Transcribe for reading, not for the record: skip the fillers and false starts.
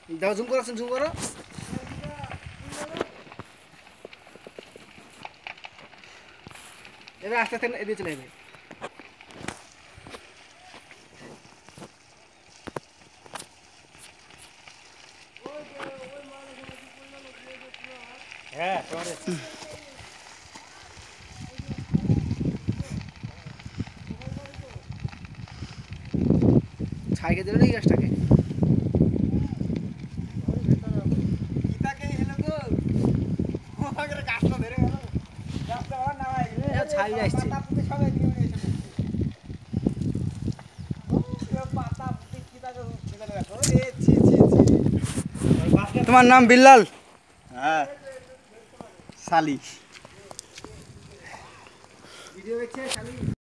দাও জুম করো জুম করো এবার আস্তে আস্তে এদিকে চলে যাবে হ্যাঁ ছাইকে দিল না গাছটাকে ছাই আসছে তোমার নাম বিল্লাল? হ্যাঁ সালি ভিডিও দেখছে শালি